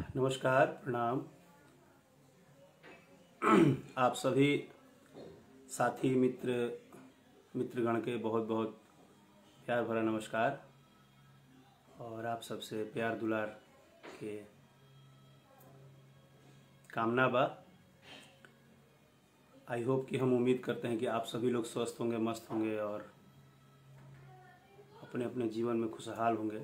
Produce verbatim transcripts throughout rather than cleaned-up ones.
नमस्कार, प्रणाम। आप सभी साथी मित्र मित्रगण के बहुत बहुत प्यार भरा नमस्कार और आप सबसे प्यार दुलार के कामना बा। आई होप कि हम उम्मीद करते हैं कि आप सभी लोग स्वस्थ होंगे, मस्त होंगे और अपने अपने जीवन में खुशहाल होंगे।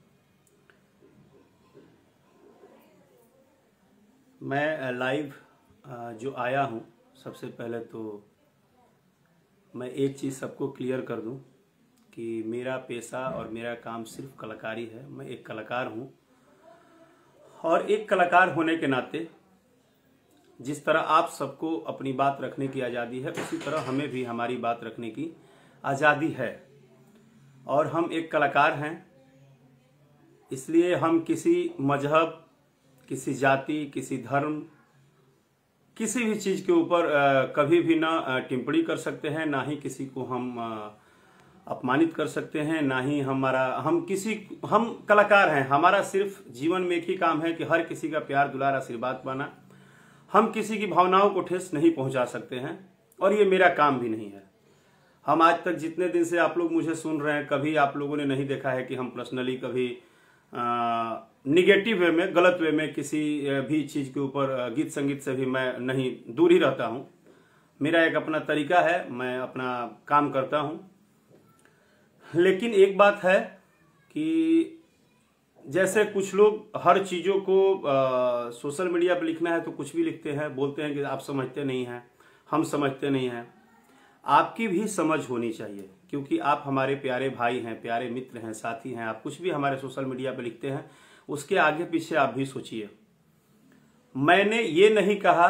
मैं लाइव जो आया हूँ, सबसे पहले तो मैं एक चीज़ सबको क्लियर कर दूँ कि मेरा पेशा और मेरा काम सिर्फ कलाकारी है। मैं एक कलाकार हूँ और एक कलाकार होने के नाते जिस तरह आप सबको अपनी बात रखने की आज़ादी है, उसी तरह हमें भी हमारी बात रखने की आज़ादी है। और हम एक कलाकार हैं, इसलिए हम किसी मजहब, किसी जाति, किसी धर्म, किसी भी चीज़ के ऊपर कभी भी ना टिप्पणी कर सकते हैं, ना ही किसी को हम अपमानित कर सकते हैं, ना ही हमारा हम किसी हम कलाकार हैं। हमारा सिर्फ जीवन में एक ही काम है कि हर किसी का प्यार दुलार आशीर्वाद पाना। हम किसी की भावनाओं को ठेस नहीं पहुंचा सकते हैं और ये मेरा काम भी नहीं है। हम आज तक जितने दिन से आप लोग मुझे सुन रहे हैं, कभी आप लोगों ने नहीं देखा है कि हम पर्सनली कभी निगेटिव वे में, गलत वे में किसी भी चीज़ के ऊपर, गीत संगीत से भी मैं नहीं, दूर ही रहता हूँ। मेरा एक अपना तरीका है, मैं अपना काम करता हूँ। लेकिन एक बात है कि जैसे कुछ लोग हर चीज़ों को आ, सोशल मीडिया पर लिखना है तो कुछ भी लिखते हैं, बोलते हैं कि आप समझते नहीं हैं, हम समझते नहीं हैं। आपकी भी समझ होनी चाहिए, क्योंकि आप हमारे प्यारे भाई हैं, प्यारे मित्र हैं, साथी हैं। आप कुछ भी हमारे सोशल मीडिया पे लिखते हैं, उसके आगे पीछे आप भी सोचिए। मैंने ये नहीं कहा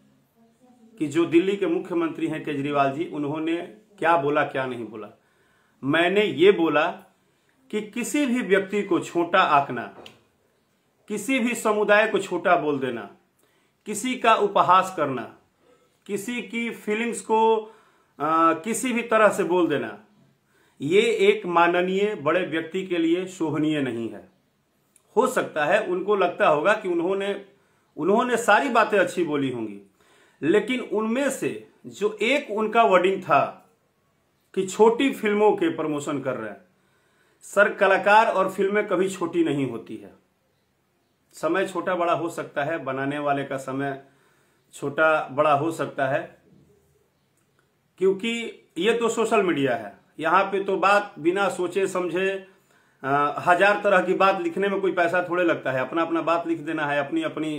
कि जो दिल्ली के मुख्यमंत्री हैं केजरीवाल जी, उन्होंने क्या बोला क्या नहीं बोला। मैंने ये बोला कि किसी भी व्यक्ति को छोटा आंकना, किसी भी समुदाय को छोटा बोल देना, किसी का उपहास करना, किसी की फीलिंग्स को आ, किसी भी तरह से बोल देना, ये एक माननीय बड़े व्यक्ति के लिए शोभनीय नहीं है। हो सकता है उनको लगता होगा कि उन्होंने उन्होंने सारी बातें अच्छी बोली होंगी, लेकिन उनमें से जो एक उनका वर्डिंग था कि छोटी फिल्मों के प्रमोशन कर रहे हैं। सर, कलाकार और फिल्में कभी छोटी नहीं होती है। समय छोटा बड़ा हो सकता है, बनाने वाले का समय छोटा बड़ा हो सकता है, क्योंकि ये तो सोशल मीडिया है। यहाँ पे तो बात बिना सोचे समझे आ, हजार तरह की बात लिखने में कोई पैसा थोड़े लगता है। अपना अपना बात लिख देना है, अपनी अपनी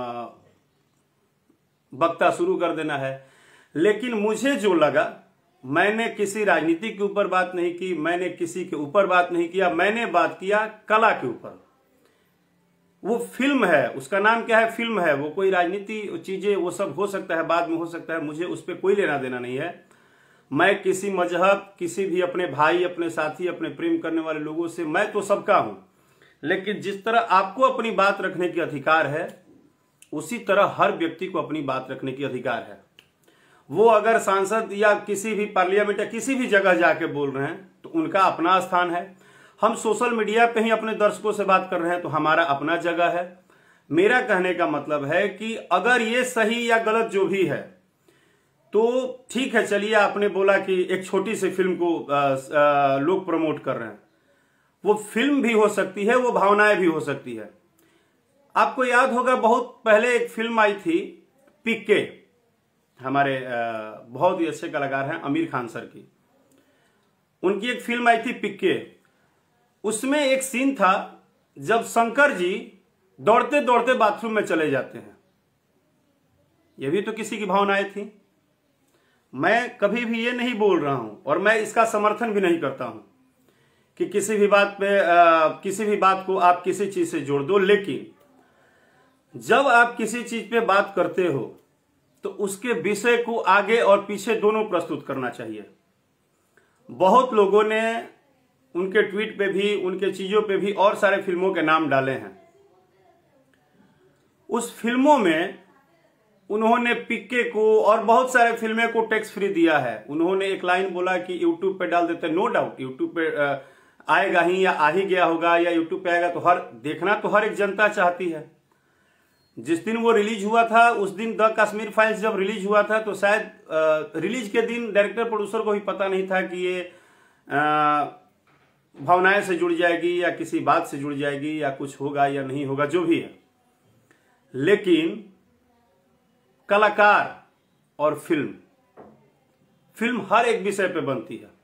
वक्ता शुरू कर देना है। लेकिन मुझे जो लगा, मैंने किसी राजनीति के ऊपर बात नहीं की, मैंने किसी के ऊपर बात नहीं किया, मैंने बात किया कला के ऊपर। वो फिल्म है, उसका नाम क्या है, फिल्म है। वो कोई राजनीति चीजें वो सब हो सकता है, बाद में हो सकता है, मुझे उस पर कोई लेना देना नहीं है। मैं किसी मजहब, किसी भी अपने भाई, अपने साथी, अपने प्रेम करने वाले लोगों से, मैं तो सबका हूं। लेकिन जिस तरह आपको अपनी बात रखने की अधिकार है, उसी तरह हर व्यक्ति को अपनी बात रखने की अधिकार है। वो अगर सांसद या किसी भी पार्लियामेंट या किसी भी जगह जाके बोल रहे हैं तो उनका अपना स्थान है। हम सोशल मीडिया पे ही अपने दर्शकों से बात कर रहे हैं तो हमारा अपना जगह है। मेरा कहने का मतलब है कि अगर ये सही या गलत जो भी है तो ठीक है, चलिए आपने बोला कि एक छोटी सी फिल्म को आ, आ, लोग प्रमोट कर रहे हैं। वो फिल्म भी हो सकती है, वो भावनाएं भी हो सकती है। आपको याद होगा बहुत पहले एक फिल्म आई थी पीके, हमारे आ, बहुत ही अच्छे कलाकार हैं आमिर खान सर की। उनकी एक फिल्म आई थी पीके। उसमें एक सीन था जब शंकर जी दौड़ते दौड़ते बाथरूम में चले जाते हैं। यह भी तो किसी की भावनाएं थी। मैं कभी भी ये नहीं बोल रहा हूं और मैं इसका समर्थन भी नहीं करता हूं कि किसी भी बात पे आ, किसी भी बात को आप किसी चीज से जोड़ दो। लेकिन जब आप किसी चीज पे बात करते हो तो उसके विषय को आगे और पीछे दोनों प्रस्तुत करना चाहिए। बहुत लोगों ने उनके ट्वीट पे भी, उनके चीजों पे भी और सारे फिल्मों के नाम डाले हैं। उस फिल्मों में उन्होंने पीके को और बहुत सारे फिल्में को टैक्स फ्री दिया है। उन्होंने एक लाइन बोला कि यूट्यूब पे डाल देते, नो डाउट यूट्यूब पे आएगा ही या आ ही गया होगा या यूट्यूब पे आएगा तो हर देखना तो हर एक जनता चाहती है। जिस दिन वो रिलीज हुआ था उस दिन द कश्मीर फाइल्स जब रिलीज हुआ था तो शायद रिलीज के दिन डायरेक्टर प्रोड्यूसर को भी पता नहीं था कि ये भावनाएं से जुड़ जाएगी या किसी बात से जुड़ जाएगी या कुछ होगा या नहीं होगा, जो भी है। लेकिन कलाकार और फिल्म फिल्म हर एक विषय पे बनती है।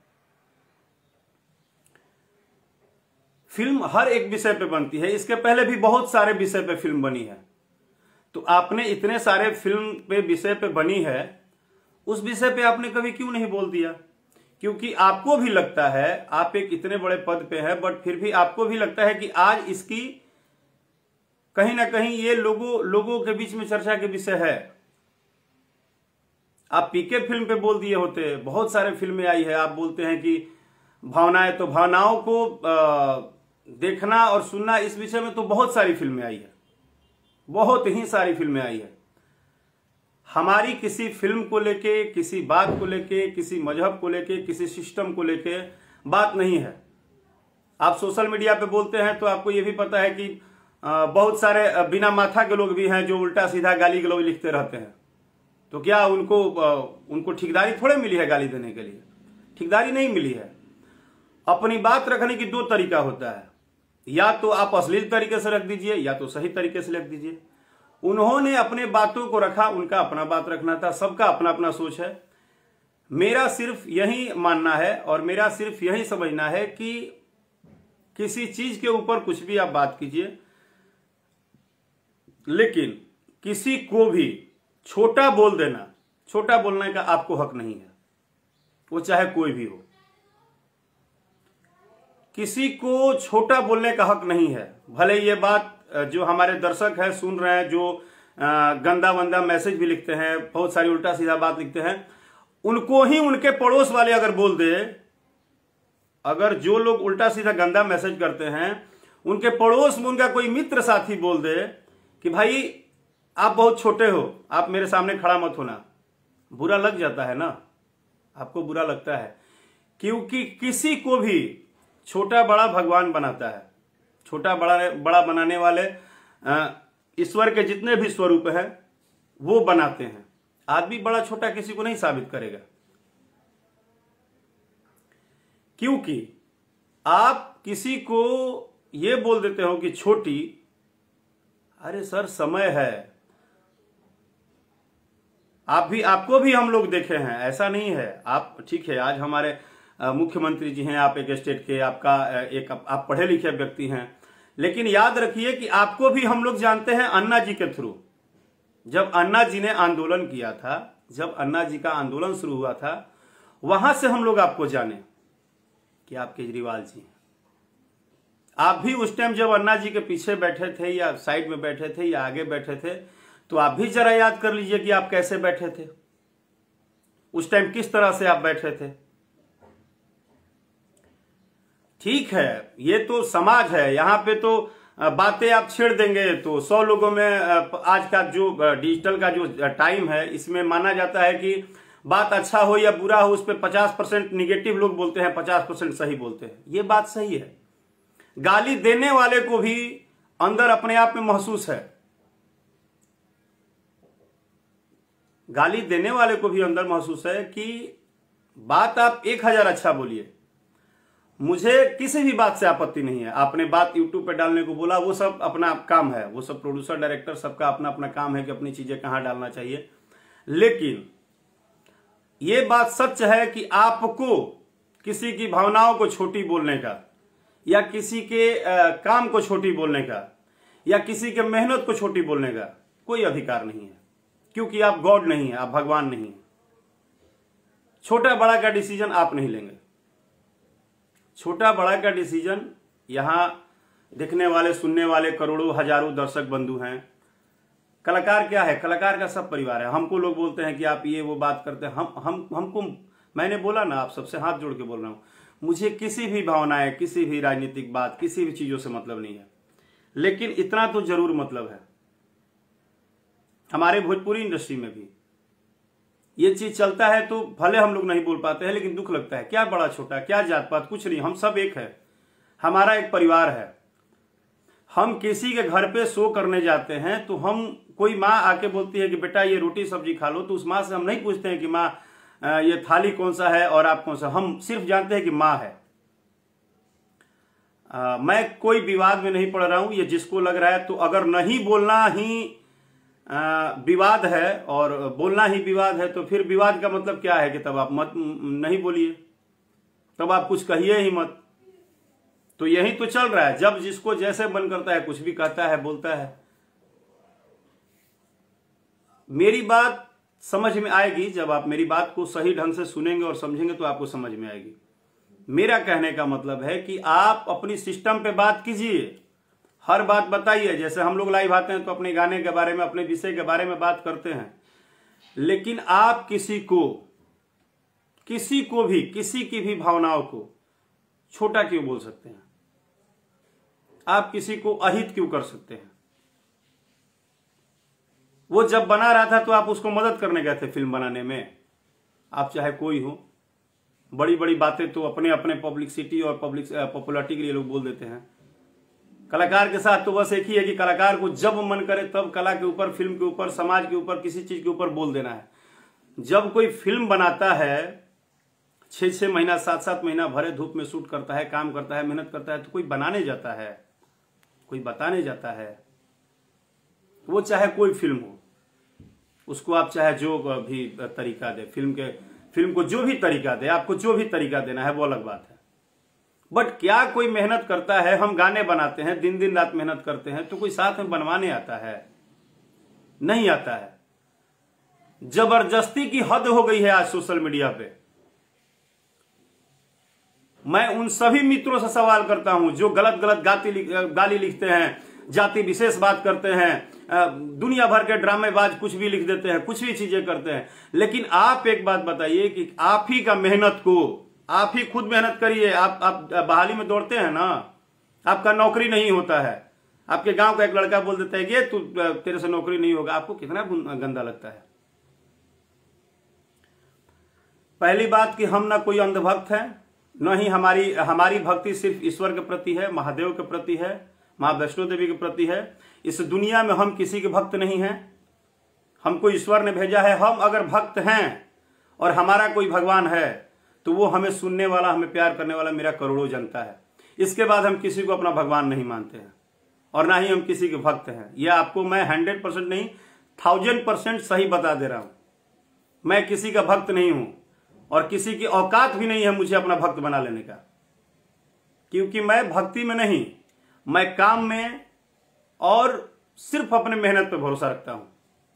फिल्म हर एक विषय पे बनती है। इसके पहले भी बहुत सारे विषय पे फिल्म बनी है। तो आपने इतने सारे फिल्म पे विषय पे बनी है, उस विषय पे आपने कभी क्यों नहीं बोल दिया? क्योंकि आपको भी लगता है, आप एक इतने बड़े पद पे हैं, बट फिर भी आपको भी लगता है कि आज इसकी कहीं ना कहीं ये लोगों लोगों के बीच में चर्चा के विषय है। आप पीके फिल्म पे बोल दिए होते, बहुत सारे फिल्में आई है, आप बोलते हैं कि भावनाएं, तो भावनाओं को आ, देखना और सुनना, इस विषय में तो बहुत सारी फिल्में आई है, बहुत ही सारी फिल्में आई है। हमारी किसी फिल्म को लेके, किसी बात को लेके, किसी मजहब को लेके, किसी सिस्टम को लेके बात नहीं है। आप सोशल मीडिया पे बोलते हैं तो आपको यह भी पता है कि बहुत सारे बिना माथा के लोग भी हैं जो उल्टा सीधा गाली गलौज लिखते रहते हैं। तो क्या उनको उनको ठेकेदारी थोड़े मिली है गाली देने के लिए? ठेकेदारी नहीं मिली है। अपनी बात रखने की दो तरीका होता है, या तो आप अश्लील तरीके से रख दीजिए या तो सही तरीके से रख दीजिए। उन्होंने अपने बातों को रखा, उनका अपना बात रखना था, सबका अपना अपना सोच है। मेरा सिर्फ यही मानना है और मेरा सिर्फ यही समझना है कि किसी चीज के ऊपर कुछ भी आप बात कीजिए, लेकिन किसी को भी छोटा बोल देना, छोटा बोलने का आपको हक नहीं है, वो चाहे कोई भी हो। किसी को छोटा बोलने का हक नहीं है। भले ये बात जो हमारे दर्शक हैं सुन रहे हैं, जो गंदा वंदा मैसेज भी लिखते हैं, बहुत सारी उल्टा सीधा बात लिखते हैं, उनको ही उनके पड़ोस वाले अगर बोल दे, अगर जो लोग उल्टा सीधा गंदा मैसेज करते हैं उनके पड़ोस में उनका कोई मित्र साथी बोल दे कि भाई आप बहुत छोटे हो, आप मेरे सामने खड़ा मत होना, बुरा लग जाता है ना, आपको बुरा लगता है। क्योंकि किसी को भी छोटा बड़ा भगवान बनाता है। छोटा बड़ा बड़ा बनाने वाले ईश्वर के जितने भी स्वरूप हैं वो बनाते हैं। आदमी बड़ा छोटा किसी को नहीं साबित करेगा, क्योंकि आप किसी को ये बोल देते हो कि छोटी, अरे सर समय है, आप भी, आपको भी हम लोग देखे हैं, ऐसा नहीं है। आप ठीक है, आज हमारे मुख्यमंत्री जी हैं, आप एक स्टेट के, आपका एक आप पढ़े लिखे व्यक्ति हैं, लेकिन याद रखिए कि आपको भी हम लोग जानते हैं अन्ना जी के थ्रू। जब अन्ना जी ने आंदोलन किया था, जब अन्ना जी का आंदोलन शुरू हुआ था, वहां से हम लोग आपको जाने कि आप केजरीवाल जी हैं। आप भी उस टाइम जब अन्ना जी के पीछे बैठे थे या साइड में बैठे थे या आगे बैठे थे, तो आप भी जरा याद कर लीजिए कि आप कैसे बैठे थे, उस टाइम किस तरह से आप बैठे थे। ठीक है, ये तो समाज है, यहां पे तो बातें आप छेड़ देंगे तो सौ लोगों में, आज का जो डिजिटल का जो टाइम है, इसमें माना जाता है कि बात अच्छा हो या बुरा हो, उस पर पचास परसेंट निगेटिव लोग बोलते हैं, पचास परसेंट सही बोलते हैं। ये बात सही है। गाली देने वाले को भी अंदर अपने आप में महसूस है, गाली देने वाले को भी अंदर महसूस है कि बात आप एक हजार अच्छा बोलिए, मुझे किसी भी बात से आपत्ति नहीं है। आपने बात यूट्यूब पे डालने को बोला, वो सब अपना काम है, वो सब प्रोड्यूसर डायरेक्टर सबका अपना अपना काम है कि अपनी चीजें कहां डालना चाहिए। लेकिन ये बात सच है कि आपको किसी की भावनाओं को छोटी बोलने का, या किसी के आ, काम को छोटी बोलने का, या किसी के मेहनत को छोटी बोलने का कोई अधिकार नहीं है, क्योंकि आप गॉड नहीं है, आप भगवान नहीं है। छोटा बड़ा का डिसीजन आप नहीं लेंगे। छोटा बड़ा का डिसीजन यहां देखने वाले, सुनने वाले करोड़ों हजारों दर्शक बंधु हैं। कलाकार क्या है? कलाकार का सब परिवार है। हमको लोग बोलते हैं कि आप ये वो बात करते हैं, हम हम हमको मैंने बोला ना, आप सबसे हाथ जोड़ के बोल रहा हूं, मुझे किसी भी भावनाएं, किसी भी राजनीतिक बात, किसी भी चीजों से मतलब नहीं है। लेकिन इतना तो जरूर मतलब है, हमारे भोजपुरी इंडस्ट्री में भी ये चीज चलता है, तो भले हम लोग नहीं बोल पाते हैं, लेकिन दुख लगता है। क्या बड़ा छोटा, क्या जात पात, कुछ नहीं, हम सब एक है, हमारा एक परिवार है। हम किसी के घर पे शो करने जाते हैं तो हम कोई माँ आके बोलती है कि बेटा ये रोटी सब्जी खा लो, तो उस माँ से हम नहीं पूछते हैं कि माँ ये थाली कौन सा है और आप कौन सा, हम सिर्फ जानते हैं कि माँ है। आ, मैं कोई विवाद में नहीं पड़ रहा हूं, ये जिसको लग रहा है, तो अगर नहीं बोलना ही आ, विवाद है और बोलना ही विवाद है, तो फिर विवाद का मतलब क्या है कि तब आप मत नहीं बोलिए, तब आप कुछ कहिए ही मत। तो यही तो चल रहा है, जब जिसको जैसे मन करता है कुछ भी कहता है, बोलता है। मेरी बात समझ में आएगी, जब आप मेरी बात को सही ढंग से सुनेंगे और समझेंगे तो आपको समझ में आएगी। मेरा कहने का मतलब है कि आप अपनी सिस्टम पे बात कीजिए, हर बात बताइए। जैसे हम लोग लाइव आते हैं तो अपने गाने के बारे में, अपने विषय के बारे में बात करते हैं, लेकिन आप किसी को किसी को भी किसी की भी भावनाओं को छोटा क्यों बोल सकते हैं? आप किसी को अहित क्यों कर सकते हैं? वो जब बना रहा था तो आप उसको मदद करने गए थे फिल्म बनाने में। आप चाहे कोई हो, बड़ी बड़ी बातें तो अपने अपने पब्लिसिटी और पब्लिक पॉपुलरिटी के लिए लोग बोल देते हैं। कलाकार के साथ तो बस एक ही है कि कलाकार को जब मन करे तब कला के ऊपर, फिल्म के ऊपर, समाज के ऊपर, किसी चीज के ऊपर बोल देना है। जब कोई फिल्म बनाता है, छह छह महीना सात सात महीना भरे धूप में शूट करता है, काम करता है, मेहनत करता है, तो कोई बनाने जाता है, कोई बताने जाता है। वो चाहे कोई फिल्म हो, उसको आप चाहे जो भी तरीका दे, फिल्म के फिल्म को जो भी तरीका दे, आपको जो भी तरीका देना है वो अलग बात है। बट क्या कोई मेहनत करता है? हम गाने बनाते हैं, दिन दिन रात मेहनत करते हैं, तो कोई साथ में बनवाने आता है? नहीं आता है। जबरदस्ती की हद हो गई है आज सोशल मीडिया पे। मैं उन सभी मित्रों से सवाल करता हूं जो गलत गलत गाती गाली लिखते हैं, जाति विशेष बात करते हैं, दुनिया भर के ड्रामेबाज कुछ भी लिख देते हैं, कुछ भी चीजें करते हैं। लेकिन आप एक बात बताइए कि आप ही का मेहनत को आप ही खुद मेहनत करिए। आप आप बहाली में दौड़ते हैं ना, आपका नौकरी नहीं होता है, आपके गांव का एक लड़का बोल देता है कि तू तेरे से नौकरी नहीं होगा, आपको कितना गंदा लगता है? पहली बात कि हम ना कोई अंधभक्त है, न ही हमारी हमारी भक्ति सिर्फ ईश्वर के प्रति है, महादेव के प्रति है, मां वैष्णो देवी के प्रति है। इस दुनिया में हम किसी के भक्त नहीं हैं, हमको ईश्वर ने भेजा है। हम अगर भक्त हैं और हमारा कोई भगवान है तो वो हमें सुनने वाला, हमें प्यार करने वाला मेरा करोड़ों जनता है। इसके बाद हम किसी को अपना भगवान नहीं मानते हैं और ना ही हम किसी के भक्त हैं। यह आपको मैं हंड्रेड परसेंट नहीं, थाउजेंड परसेंट सही बता दे रहा हूं। मैं किसी का भक्त नहीं हूं और किसी की औकात भी नहीं है मुझे अपना भक्त बना लेने का, क्योंकि मैं भक्ति में नहीं, मैं काम में और सिर्फ अपने मेहनत पे भरोसा रखता हूं।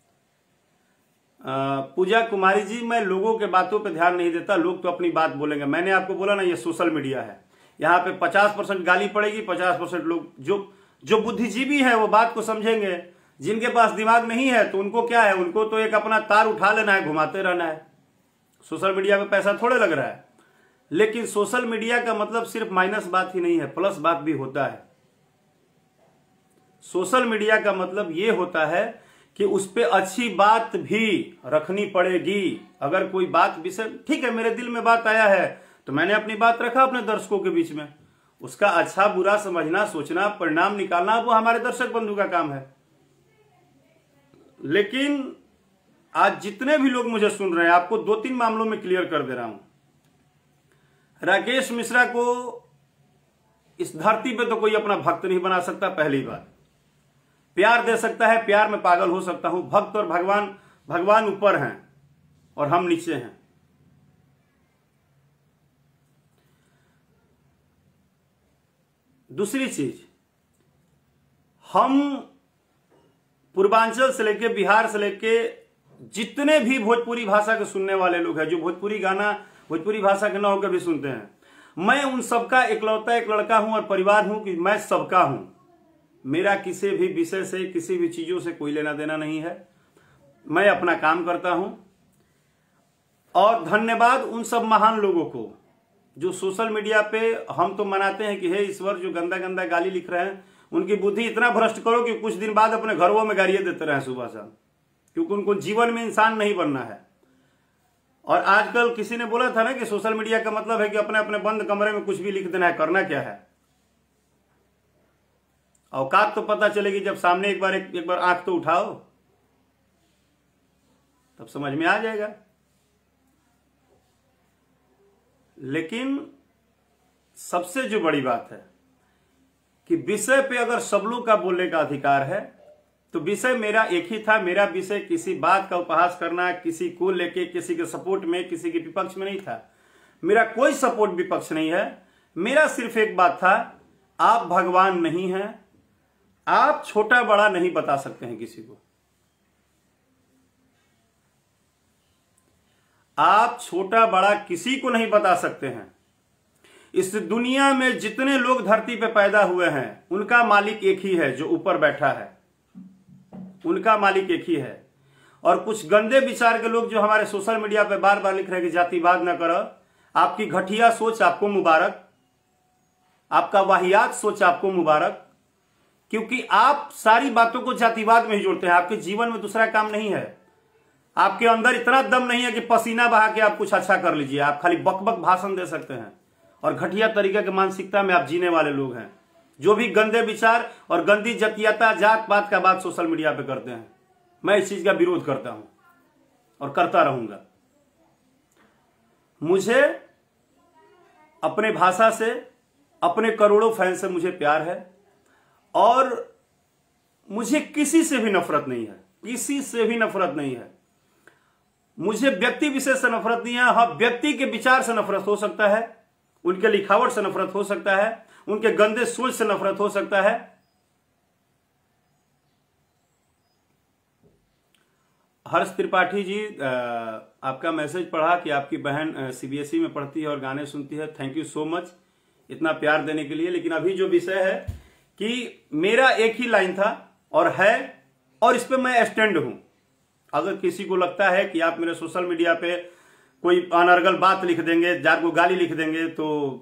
पूजा कुमारी जी, मैं लोगों के बातों पे ध्यान नहीं देता, लोग तो अपनी बात बोलेंगे। मैंने आपको बोला ना, ये सोशल मीडिया है, यहाँ पे पचास परसेंट गाली पड़ेगी, पचास परसेंट लोग जो जो बुद्धिजीवी है वो बात को समझेंगे। जिनके पास दिमाग नहीं है तो उनको क्या है, उनको तो एक अपना तार उठा लेना है, घुमाते रहना है। सोशल मीडिया पे पैसा थोड़े लग रहा है। लेकिन सोशल मीडिया का मतलब सिर्फ माइनस बात ही नहीं है, प्लस बात भी होता है। सोशल मीडिया का मतलब ये होता है कि उस पर अच्छी बात भी रखनी पड़ेगी। अगर कोई बात विषय, ठीक है, मेरे दिल में बात आया है तो मैंने अपनी बात रखा अपने दर्शकों के बीच में। उसका अच्छा बुरा समझना, सोचना, परिणाम निकालना, वो हमारे दर्शक बंधु का काम है। लेकिन आज जितने भी लोग मुझे सुन रहे हैं, आपको दो तीन मामलों में क्लियर कर दे रहा हूं। राकेश मिश्रा को इस धरती पे तो कोई अपना भक्त नहीं बना सकता। पहली बात, प्यार दे सकता है, प्यार में पागल हो सकता हूं। भक्त और भगवान, भगवान ऊपर हैं और हम नीचे हैं। दूसरी चीज, हम पूर्वांचल से लेके बिहार से लेके जितने भी भोजपुरी भाषा के सुनने वाले लोग हैं, जो भोजपुरी गाना भोजपुरी भाषा के न होकर भी सुनते हैं, मैं उन सबका इकलौता एक लड़का हूं और परिवार हूं कि मैं सबका हूं। मेरा किसी भी विषय से, किसी भी चीजों से कोई लेना देना नहीं है। मैं अपना काम करता हूं और धन्यवाद उन सब महान लोगों को जो सोशल मीडिया पे हम तो मनाते हैं कि हे ईश्वर, जो गंदा गंदा गाली लिख रहे हैं उनकी बुद्धि इतना भ्रष्ट करो कि कुछ दिन बाद अपने घरों में गालियां देते रहे सुबह शाम, क्योंकि उनको जीवन में इंसान नहीं बनना है। और आजकल किसी ने बोला था ना कि सोशल मीडिया का मतलब है कि अपने अपने बंद कमरे में कुछ भी लिख देना है। करना क्या है? औकात तो पता चलेगी जब सामने एक बार एक, एक बार आंख तो उठाओ। तब समझ में आ जाएगा। लेकिन सबसे जो बड़ी बात है कि विषय पे अगर सब लोग का बोलने का अधिकार है तो विषय मेरा एक ही था। मेरा विषय किसी बात का उपहास करना, किसी को लेके, किसी के सपोर्ट में, किसी के विपक्ष में नहीं था। मेरा कोई सपोर्ट विपक्ष नहीं है। मेरा सिर्फ एक बात था, आप भगवान नहीं हैं, आप छोटा बड़ा नहीं बता सकते हैं किसी को। आप छोटा बड़ा किसी को नहीं बता सकते हैं। इस दुनिया में जितने लोग धरती पे पैदा हुए हैं उनका मालिक एक ही है, जो ऊपर बैठा है, उनका मालिक एक ही है। और कुछ गंदे विचार के लोग जो हमारे सोशल मीडिया पे बार बार लिख रहे हैं कि जातिवाद न करो, आपकी घटिया सोच आपको मुबारक, आपका वाहियात सोच आपको मुबारक, क्योंकि आप सारी बातों को जातिवाद में ही जोड़ते हैं। आपके जीवन में दूसरा काम नहीं है। आपके अंदर इतना दम नहीं है कि पसीना बहा के आप कुछ अच्छा कर लीजिए। आप खाली बकबक भाषण दे सकते हैं और घटिया तरीके की मानसिकता में आप जीने वाले लोग हैं, जो भी गंदे विचार और गंदी जतियता, जात पात का बात सोशल मीडिया पे करते हैं। मैं इस चीज का विरोध करता हूं और करता रहूंगा। मुझे अपने भाषा से, अपने करोड़ों फैन से मुझे प्यार है और मुझे किसी से भी नफरत नहीं है, किसी से भी नफरत नहीं है। मुझे व्यक्ति विशेष से नफरत नहीं है। हाँ, व्यक्ति के विचार से नफरत हो सकता है, उनके लिखावट से नफरत हो सकता है, उनके गंदे सोच से नफरत हो सकता है। हर्ष त्रिपाठी जी, आपका मैसेज पढ़ा कि आपकी बहन सीबीएसई में पढ़ती है और गाने सुनती है। थैंक यू सो मच इतना प्यार देने के लिए। लेकिन अभी जो विषय है कि मेरा एक ही लाइन था और है, और इस पे मैं स्टैंड हूं। अगर किसी को लगता है कि आप मेरे सोशल मीडिया पे कोई अनर्गल बात लिख देंगे, जात को गाली लिख देंगे, तो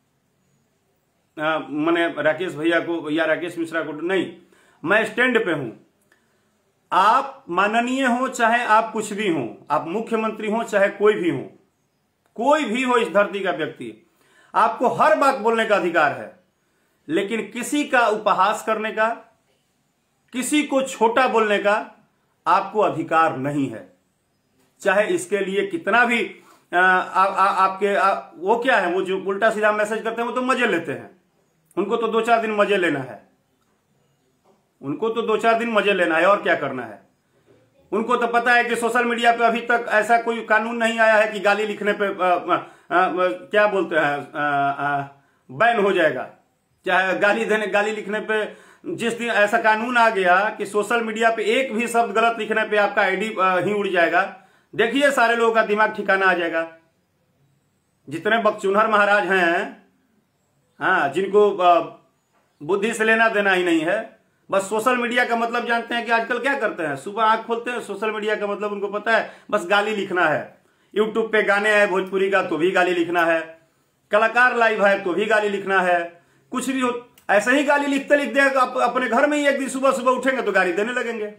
मैंने राकेश भैया को या राकेश मिश्रा को नहीं, मैं स्टैंड पे हूं। आप माननीय हो चाहे आप कुछ भी हो, आप मुख्यमंत्री हो चाहे कोई भी हो, कोई भी हो इस धरती का व्यक्ति, आपको हर बात बोलने का अधिकार है। लेकिन किसी का उपहास करने का, किसी को छोटा बोलने का आपको अधिकार नहीं है। चाहे इसके लिए कितना भी आ, आ, आ, आपके आ, वो क्या है, वो जो उल्टा सीधा मैसेज करते हैं वो तो मजे लेते हैं। उनको तो दो चार दिन मजे लेना है, उनको तो दो चार दिन मजे लेना है और क्या करना है। उनको तो पता है कि सोशल मीडिया पे अभी तक ऐसा कोई कानून नहीं आया है कि गाली लिखने पे आ, आ, आ, क्या बोलते हैं, बैन हो जाएगा। चाहे गाली देने, गाली लिखने पे जिस दिन ऐसा कानून आ गया कि सोशल मीडिया पे एक भी शब्द गलत लिखने पे आपका आईडी ही उड़ जाएगा, देखिए सारे लोगों का दिमाग ठिकाना आ जाएगा। जितने बकचुनहर महाराज हैं, हाँ, जिनको बुद्धि से लेना देना ही नहीं है, बस सोशल मीडिया का मतलब जानते हैं कि आजकल क्या करते हैं, सुबह आंख खोलते हैं, सोशल मीडिया का मतलब उनको पता है बस गाली लिखना है। यूट्यूब पे गाने हैं भोजपुरी का तो भी गाली लिखना है, कलाकार लाइव है तो भी गाली लिखना है, कुछ भी हो ऐसे ही गाली लिखते लिखते आप अपने घर में ही एक दिन सुबह सुबह उठेंगे तो गाली देने लगेंगे।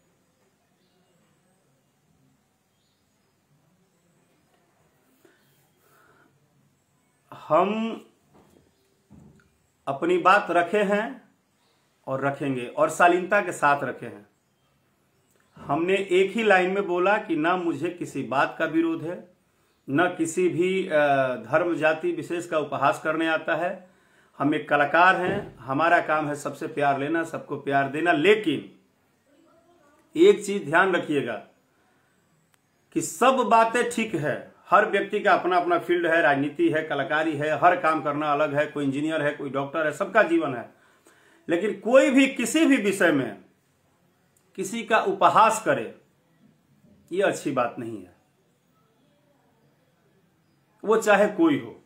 हम अपनी बात रखे हैं और रखेंगे और शालीनता के साथ रखे हैं। हमने एक ही लाइन में बोला कि ना मुझे किसी बात का विरोध है, न किसी भी धर्म जाति विशेष का उपहास करने आता है। हम एक कलाकार हैं, हमारा काम है सबसे प्यार लेना, सबको प्यार देना। लेकिन एक चीज ध्यान रखिएगा कि सब बातें ठीक है, हर व्यक्ति का अपना अपना फील्ड है, राजनीति है, कलाकारी है, हर काम करना अलग है, कोई इंजीनियर है, कोई डॉक्टर है, सबका जीवन है। लेकिन कोई भी किसी भी विषय में किसी का उपहास करे, ये अच्छी बात नहीं है, वो चाहे कोई हो।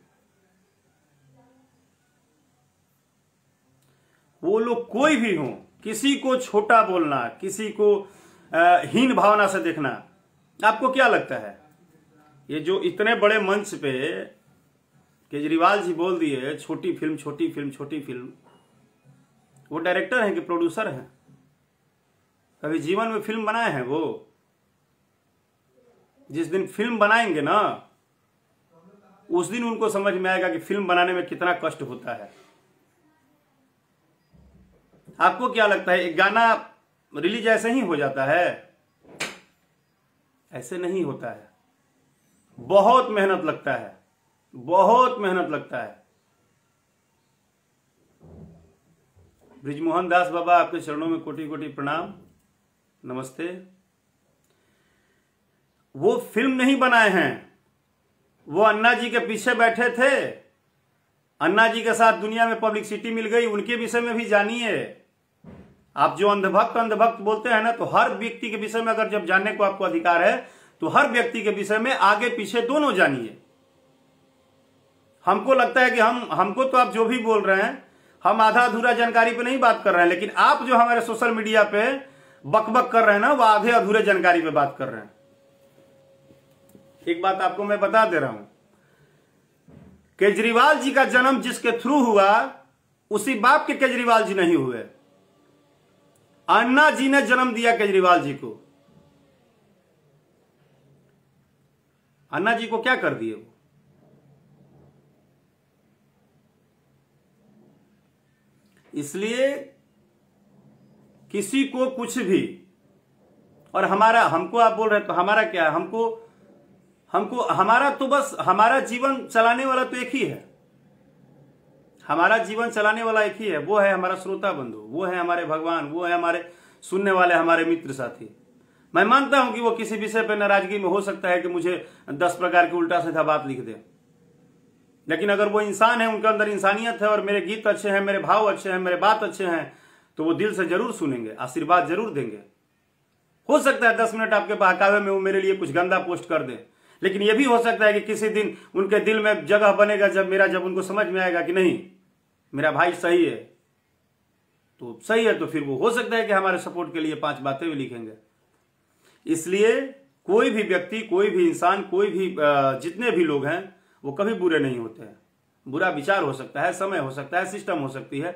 वो लोग कोई भी हो, किसी को छोटा बोलना, किसी को हीन भावना से देखना, आपको क्या लगता है? ये जो इतने बड़े मंच पे केजरीवाल जी बोल दिए छोटी फिल्म छोटी फिल्म छोटी फिल्म, वो डायरेक्टर हैं कि प्रोड्यूसर हैं? कभी जीवन में फिल्म बनाए हैं वो? जिस दिन फिल्म बनाएंगे ना, उस दिन उनको समझ में आएगा कि फिल्म बनाने में कितना कष्ट होता है। आपको क्या लगता है एक गाना रिलीज ऐसे ही हो जाता है? ऐसे नहीं होता है, बहुत मेहनत लगता है, बहुत मेहनत लगता है। ब्रिजमोहन दास बाबा, आपके चरणों में कोटि कोटि प्रणाम, नमस्ते। वो फिल्म नहीं बनाए हैं, वो अन्ना जी के पीछे बैठे थे, अन्ना जी के साथ दुनिया में पब्लिसिटी मिल गई, उनके विषय में भी जानिए। आप जो अंधभक्त अंधभक्त बोलते हैं ना, तो हर व्यक्ति के विषय में अगर जब जानने को आपको अधिकार है तो हर व्यक्ति के विषय में आगे पीछे दोनों जानिए। हमको लगता है कि हम हमको तो आप जो भी बोल रहे हैं, हम आधा अधूरा जानकारी पे नहीं बात कर रहे हैं, लेकिन आप जो हमारे सोशल मीडिया पे बकबक कर रहे हैं ना, वो आधे अधूरे जानकारी पे बात कर रहे हैं। एक बात आपको मैं बता दे रहा हूं, केजरीवाल जी का जन्म जिसके थ्रू हुआ, उसी बाप के केजरीवाल जी नहीं हुए। अन्ना जी ने जन्म दिया केजरीवाल जी को। अन्ना जी को क्या कर दिए वो? इसलिए किसी को कुछ भी, और हमारा, हमको आप बोल रहे हैं तो हमारा क्या है? हमको हमको हमारा तो बस, हमारा जीवन चलाने वाला तो एक ही है, हमारा जीवन चलाने वाला एक ही है, वो है हमारा श्रोता बंधु, वो है हमारे भगवान, वो है हमारे सुनने वाले, हमारे मित्र साथी। मैं मानता हूं कि वो किसी विषय पर नाराजगी में हो सकता है कि मुझे दस प्रकार की उल्टा सीधा बात लिख दे, लेकिन अगर वो इंसान है, उनके अंदर इंसानियत है और मेरे गीत अच्छे हैं, मेरे भाव अच्छे हैं, मेरे बात अच्छे हैं, तो वो दिल से जरूर सुनेंगे, आशीर्वाद जरूर देंगे। हो सकता है दस मिनट आपके बहकावे में वो मेरे लिए कुछ गंदा पोस्ट कर दें, लेकिन यह भी हो सकता है कि किसी दिन उनके दिल में जगह बनेगा, जब मेरा जब उनको समझ में आएगा कि नहीं मेरा भाई सही है, तो सही है, तो फिर वो हो सकता है कि हमारे सपोर्ट के लिए पांच बातें भी लिखेंगे। इसलिए कोई भी व्यक्ति, कोई भी इंसान, कोई भी जितने भी लोग हैं, वो कभी बुरे नहीं होते हैं। बुरा विचार हो सकता है, समय हो सकता है, सिस्टम हो सकती है।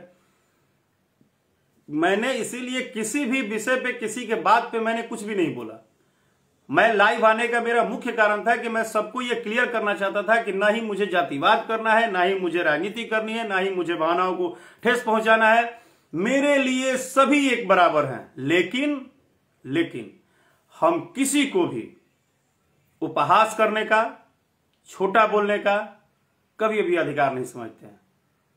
मैंने इसीलिए किसी भी विषय पे, किसी के बात पे मैंने कुछ भी नहीं बोला। मैं लाइव आने का मेरा मुख्य कारण था कि मैं सबको ये क्लियर करना चाहता था कि ना ही मुझे जातिवाद करना है, ना ही मुझे राजनीति करनी है, ना ही मुझे भावनाओं को ठेस पहुंचाना है। मेरे लिए सभी एक बराबर हैं, लेकिन लेकिन हम किसी को भी उपहास करने का, छोटा बोलने का कभी भी अधिकार नहीं समझते हैं।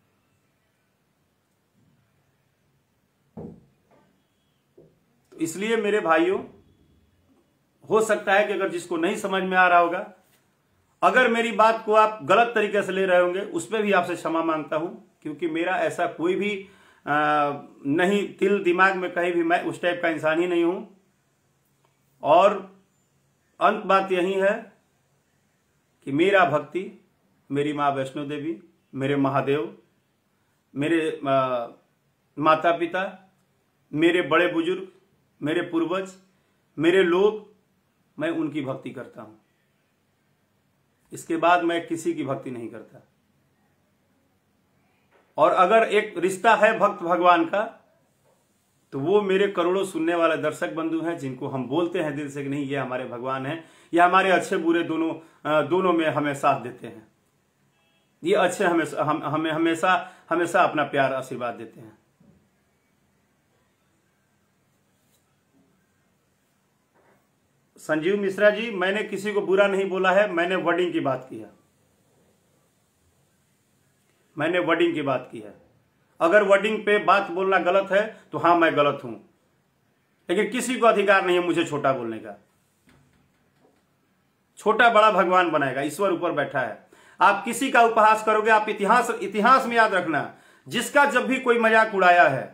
तो इसलिए मेरे भाइयों, हो सकता है कि अगर जिसको नहीं समझ में आ रहा होगा, अगर मेरी बात को आप गलत तरीके से ले रहे होंगे, उस पर भी आपसे क्षमा मांगता हूं, क्योंकि मेरा ऐसा कोई भी आ, नहीं, दिल दिमाग में कहीं भी मैं उस टाइप का इंसान ही नहीं हूं। और अंत बात यही है कि मेरा भक्ति, मेरी माँ वैष्णो देवी, मेरे महादेव, मेरे आ, माता पिता, मेरे बड़े बुजुर्ग, मेरे पूर्वज, मेरे लोग, मैं उनकी भक्ति करता हूं। इसके बाद मैं किसी की भक्ति नहीं करता। और अगर एक रिश्ता है भक्त भगवान का, तो वो मेरे करोड़ों सुनने वाले दर्शक बंधु हैं, जिनको हम बोलते हैं दिल से कि नहीं ये हमारे भगवान हैं, ये हमारे अच्छे बुरे दोनों दोनों में हमें साथ देते हैं, ये अच्छे हमें हम हमें हमेशा हमेशा अपना प्यार आशीर्वाद देते हैं। संजीव मिश्रा जी, मैंने किसी को बुरा नहीं बोला है, मैंने वर्डिंग की बात की है, मैंने वर्डिंग की बात की है। अगर वर्डिंग पे बात बोलना गलत है तो हां मैं गलत हूं, लेकिन किसी को अधिकार नहीं है मुझे छोटा बोलने का। छोटा बड़ा भगवान बनाएगा, ईश्वर ऊपर बैठा है। आप किसी का उपहास करोगे, आप इतिहास इतिहास में याद रखना, जिसका जब भी कोई मजाक उड़ाया है,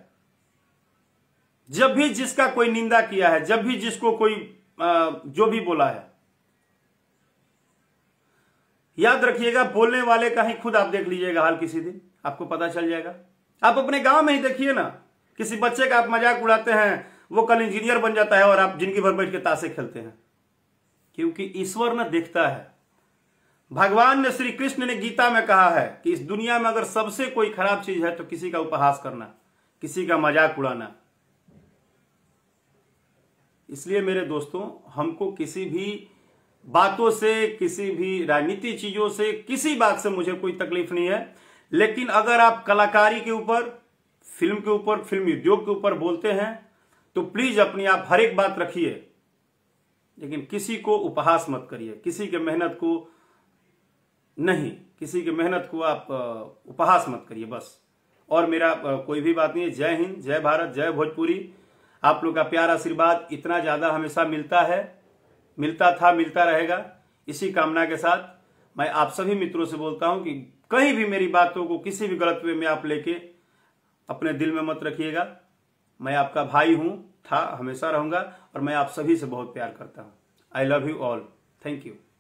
जब भी जिसका कोई निंदा किया है, जब भी जिसको कोई जो भी बोला है, याद रखिएगा, बोलने वाले का ही खुद आप देख लीजिएगा हाल, किसी दिन आपको पता चल जाएगा। आप अपने गांव में ही देखिए ना, किसी बच्चे का आप मजाक उड़ाते हैं, वो कल इंजीनियर बन जाता है और आप जिंदगी भर बैठ के ताशे खेलते हैं, क्योंकि ईश्वर न देखता है। भगवान ने, श्री कृष्ण ने गीता में कहा है कि इस दुनिया में अगर सबसे कोई खराब चीज है तो किसी का उपहास करना, किसी का मजाक उड़ाना। इसलिए मेरे दोस्तों, हमको किसी भी बातों से, किसी भी राजनीति चीजों से, किसी बात से मुझे कोई तकलीफ नहीं है। लेकिन अगर आप कलाकारी के ऊपर, फिल्म के ऊपर, फिल्म उद्योग के ऊपर बोलते हैं, तो प्लीज अपनी आप हर एक बात रखिए, लेकिन किसी को उपहास मत करिए, किसी के मेहनत को नहीं, किसी के मेहनत को आप उपहास मत करिए बस। और मेरा कोई भी बात नहीं है। जय हिंद, जय भारत, जय भोजपुरी। आप लोग का प्यार आशीर्वाद इतना ज्यादा हमेशा मिलता है, मिलता था, मिलता रहेगा। इसी कामना के साथ मैं आप सभी मित्रों से बोलता हूं कि कहीं भी मेरी बातों को किसी भी गलत वे में आप लेके अपने दिल में मत रखिएगा। मैं आपका भाई हूं, था, हमेशा रहूंगा, और मैं आप सभी से बहुत प्यार करता हूं। I love you all. Thank you.